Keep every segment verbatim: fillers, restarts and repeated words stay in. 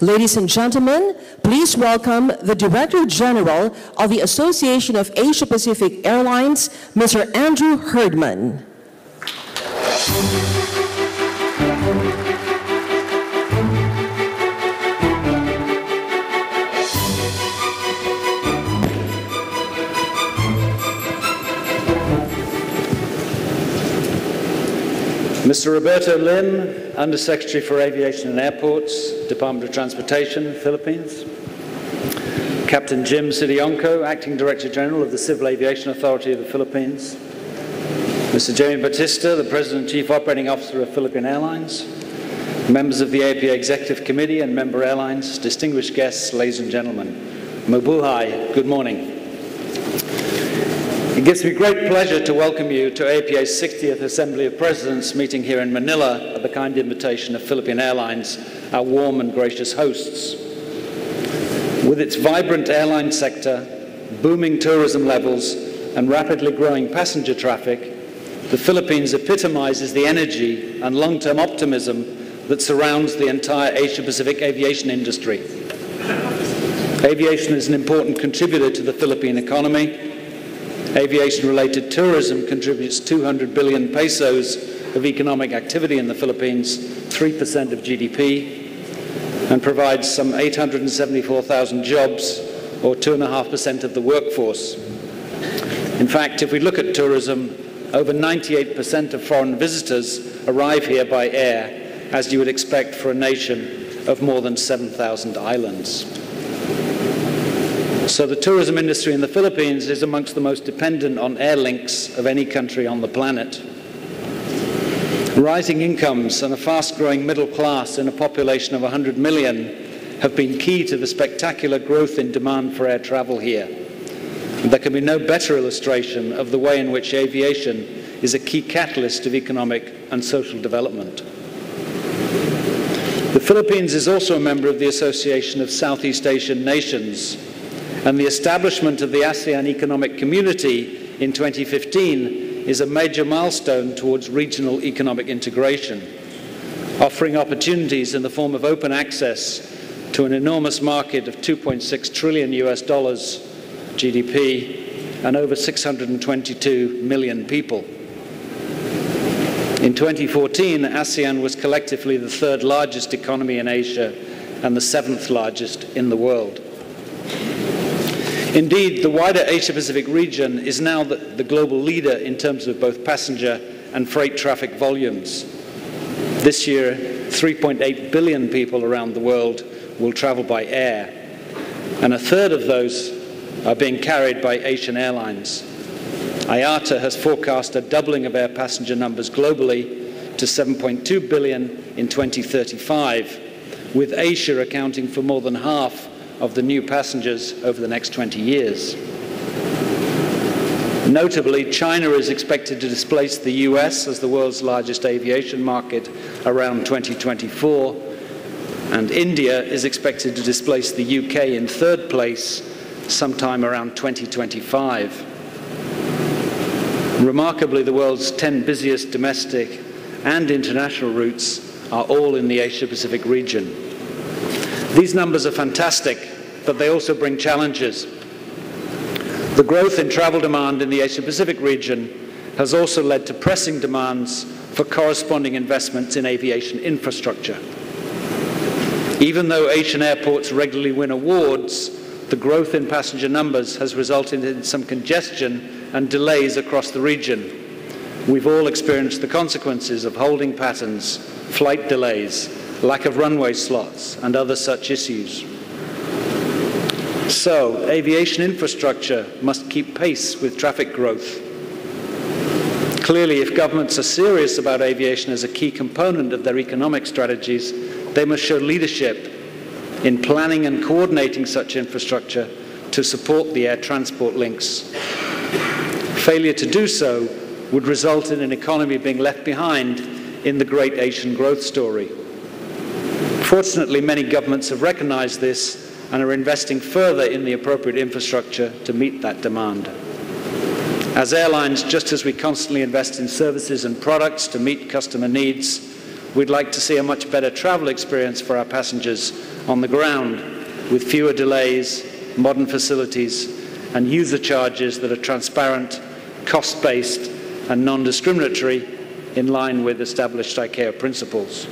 Ladies and gentlemen, please welcome the Director General of the Association of Asia Pacific Airlines, Mister Andrew Herdman. Mister Roberto Lim, Undersecretary for Aviation and Airports, Department of Transportation, Philippines. Captain Jim Sidionko, Acting Director General of the Civil Aviation Authority of the Philippines. Mister Jamie Batista, the President and Chief Operating Officer of Philippine Airlines. Members of the A A P A Executive Committee and member airlines, distinguished guests, ladies and gentlemen. Mabuhay, good morning. It gives me great pleasure to welcome you to A A P A's sixtieth Assembly of Presidents meeting here in Manila at the kind invitation of Philippine Airlines, our warm and gracious hosts. With its vibrant airline sector, booming tourism levels, and rapidly growing passenger traffic, the Philippines epitomizes the energy and long-term optimism that surrounds the entire Asia-Pacific aviation industry. Aviation is an important contributor to the Philippine economy. Aviation-related tourism contributes two hundred billion pesos of economic activity in the Philippines, three percent of G D P, and provides some eight hundred seventy-four thousand jobs, or two point five percent of the workforce. In fact, if we look at tourism, over ninety-eight percent of foreign visitors arrive here by air, as you would expect for a nation of more than seven thousand islands. So the tourism industry in the Philippines is amongst the most dependent on air links of any country on the planet. Rising incomes and a fast-growing middle class in a population of one hundred million have been key to the spectacular growth in demand for air travel here. There can be no better illustration of the way in which aviation is a key catalyst of economic and social development. The Philippines is also a member of the Association of Southeast Asian Nations, and the establishment of the ASEAN Economic Community in twenty fifteen is a major milestone towards regional economic integration, offering opportunities in the form of open access to an enormous market of two point six trillion U S dollars G D P and over six hundred twenty-two million people. In twenty fourteen, ASEAN was collectively the third largest economy in Asia and the seventh largest in the world. Indeed, the wider Asia-Pacific region is now the, the global leader in terms of both passenger and freight traffic volumes. This year, three point eight billion people around the world will travel by air, and a third of those are being carried by Asian airlines. I A T A has forecast a doubling of air passenger numbers globally to seven point two billion in twenty thirty-five, with Asia accounting for more than half of the new passengers over the next twenty years. Notably, China is expected to displace the U S as the world's largest aviation market around twenty twenty-four, and India is expected to displace the U K in third place sometime around twenty twenty-five. Remarkably, the world's ten busiest domestic and international routes are all in the Asia-Pacific region. These numbers are fantastic, but they also bring challenges. The growth in travel demand in the Asia-Pacific region has also led to pressing demands for corresponding investments in aviation infrastructure. Even though Asian airports regularly win awards, the growth in passenger numbers has resulted in some congestion and delays across the region. We've all experienced the consequences of holding patterns, flight delays, lack of runway slots, and other such issues. So, aviation infrastructure must keep pace with traffic growth. Clearly, if governments are serious about aviation as a key component of their economic strategies, they must show leadership in planning and coordinating such infrastructure to support the air transport links. Failure to do so would result in an economy being left behind in the great Asian growth story. Fortunately, many governments have recognized this and are investing further in the appropriate infrastructure to meet that demand. As airlines, just as we constantly invest in services and products to meet customer needs, we'd like to see a much better travel experience for our passengers on the ground, with fewer delays, modern facilities, and user charges that are transparent, cost-based, and non-discriminatory, in line with established I C A O principles.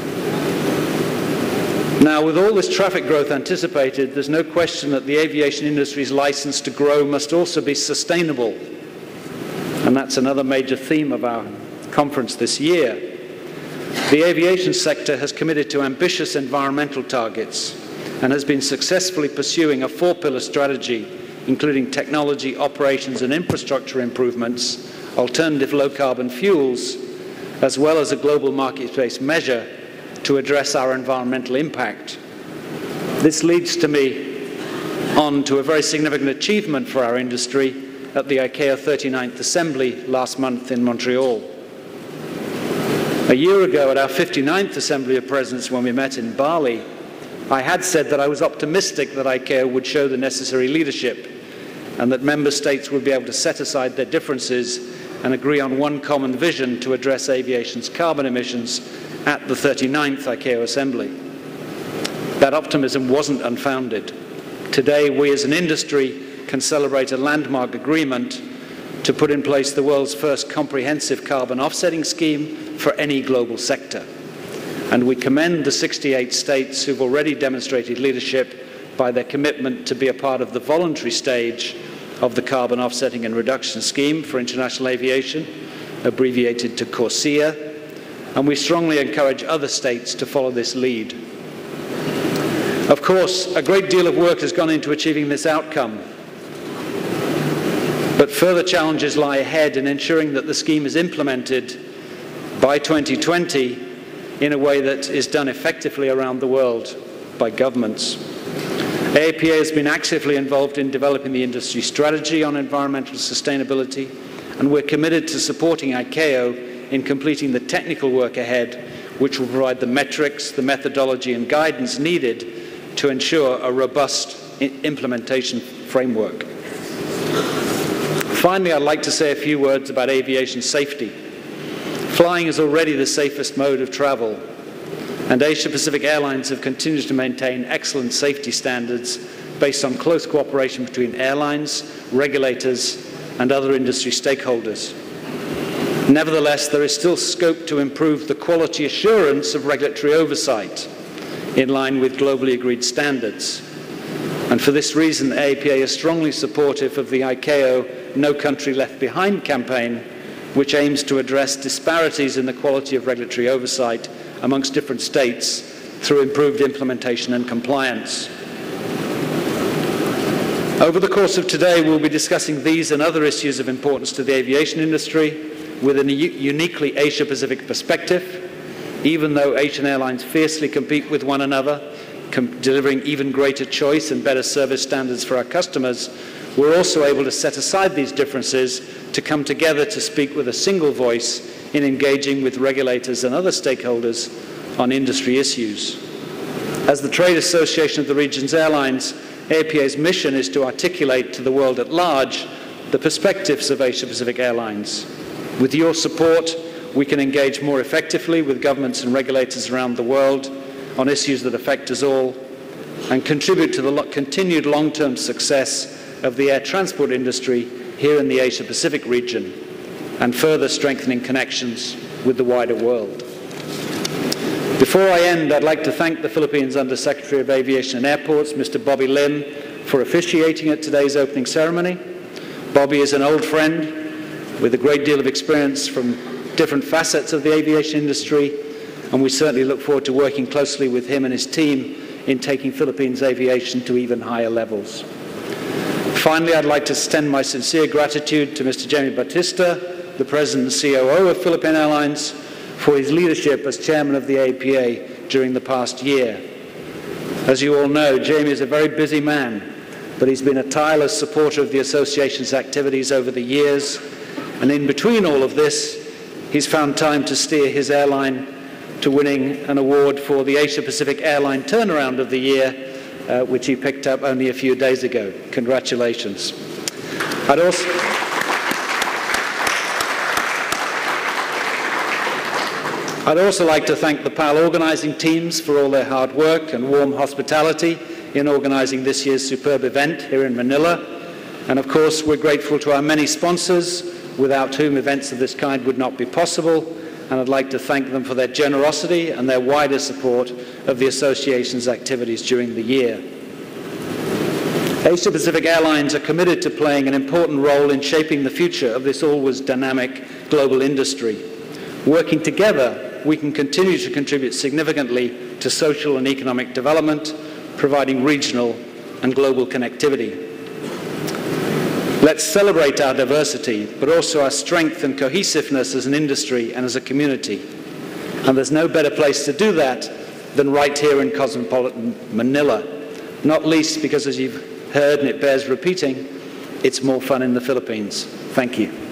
Now, with all this traffic growth anticipated, there's no question that the aviation industry's license to grow must also be sustainable. And that's another major theme of our conference this year. The aviation sector has committed to ambitious environmental targets and has been successfully pursuing a four-pillar strategy, including technology, operations, and infrastructure improvements, alternative low-carbon fuels, as well as a global market-based measure to address our environmental impact. This leads to me on to a very significant achievement for our industry at the I C A O thirty-ninth Assembly last month in Montreal. A year ago at our fifty-ninth Assembly of Presidents, when we met in Bali, I had said that I was optimistic that I C A O would show the necessary leadership and that member states would be able to set aside their differences and agree on one common vision to address aviation's carbon emissions at the thirty-ninth I C A O Assembly. That optimism wasn't unfounded. Today, we as an industry can celebrate a landmark agreement to put in place the world's first comprehensive carbon offsetting scheme for any global sector. And we commend the sixty-eight states who've already demonstrated leadership by their commitment to be a part of the voluntary stage of the carbon offsetting and reduction scheme for international aviation, abbreviated to CORSIA, and we strongly encourage other states to follow this lead. Of course, a great deal of work has gone into achieving this outcome, but further challenges lie ahead in ensuring that the scheme is implemented by twenty twenty in a way that is done effectively around the world by governments. A A P A has been actively involved in developing the industry strategy on environmental sustainability, and we're committed to supporting I C A O in completing the technical work ahead, which will provide the metrics, the methodology, and guidance needed to ensure a robust implementation framework. Finally, I'd like to say a few words about aviation safety. Flying is already the safest mode of travel, and Asia-Pacific Airlines have continued to maintain excellent safety standards based on close cooperation between airlines, regulators, and other industry stakeholders. Nevertheless, there is still scope to improve the quality assurance of regulatory oversight in line with globally agreed standards. And for this reason, A A P A is strongly supportive of the I C A O No Country Left Behind campaign, which aims to address disparities in the quality of regulatory oversight amongst different states through improved implementation and compliance. Over the course of today, we'll be discussing these and other issues of importance to the aviation industry with a uniquely Asia-Pacific perspective. Even though Asian airlines fiercely compete with one another, delivering even greater choice and better service standards for our customers, we're also able to set aside these differences to come together to speak with a single voice in engaging with regulators and other stakeholders on industry issues. As the Trade Association of the Region's Airlines, A A P A's mission is to articulate to the world at large the perspectives of Asia-Pacific Airlines. With your support, we can engage more effectively with governments and regulators around the world on issues that affect us all and contribute to the lo- continued long-term success of the air transport industry here in the Asia-Pacific region and further strengthening connections with the wider world. Before I end, I'd like to thank the Philippines Undersecretary of Aviation and Airports, Mister Bobby Lim, for officiating at today's opening ceremony. Bobby is an old friend with a great deal of experience from different facets of the aviation industry, and we certainly look forward to working closely with him and his team in taking Philippines aviation to even higher levels. Finally, I'd like to extend my sincere gratitude to Mister Jamie Batista, the President and C O O of Philippine Airlines, for his leadership as Chairman of the A A P A during the past year. As you all know, Jamie is a very busy man, but he's been a tireless supporter of the Association's activities over the years, and in between all of this, he's found time to steer his airline to winning an award for the Asia-Pacific Airline Turnaround of the Year, uh, which he picked up only a few days ago. Congratulations. I'd also, I'd also like to thank the P A L organising teams for all their hard work and warm hospitality in organising this year's superb event here in Manila. And of course, we're grateful to our many sponsors, without whom events of this kind would not be possible. And I'd like to thank them for their generosity and their wider support of the association's activities during the year. Asia Pacific Airlines are committed to playing an important role in shaping the future of this always dynamic global industry. Working together, we can continue to contribute significantly to social and economic development, providing regional and global connectivity. Let's celebrate our diversity, but also our strength and cohesiveness as an industry and as a community. And there's no better place to do that than right here in cosmopolitan Manila, not least because, as you've heard, and it bears repeating, it's more fun in the Philippines. Thank you.